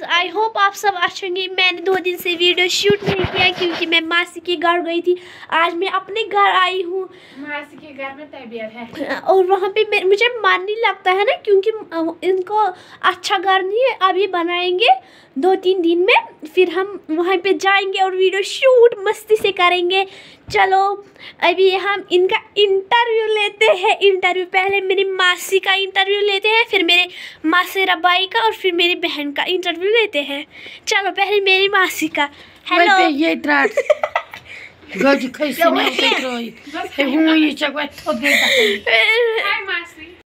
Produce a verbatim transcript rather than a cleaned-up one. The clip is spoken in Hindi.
गाइस, आई होप आप सब अच्छे होंगे। मैंने दो दिन से वीडियो शूट नहीं किया क्योंकि मैं मासी के घर गई थी। आज मैं अपने घर आई हूँ। मासी के घर में तबीयत है और वहाँ पे मुझे मन नहीं लगता है ना, क्योंकि इनको अच्छा घर नहीं है। अभी बनाएंगे दो तीन दिन में, फिर हम वहाँ पे जाएंगे और वीडियो शूट मस्ती से करेंगे। चलो अभी हम इनका इंटरव्यू लेते हैं। इंटरव्यू पहले मेरी मासी का इंटरव्यू लेते हैं, फिर मेरे मासेरा भाई का और फिर मेरी बहन का इंटरव्यू लेते हैं। चलो पहले मेरी मासी का। हेलो ये त्राट गज खैसे नहीं उतरोई हे हूं ये चगवा तो दे हाय मासी।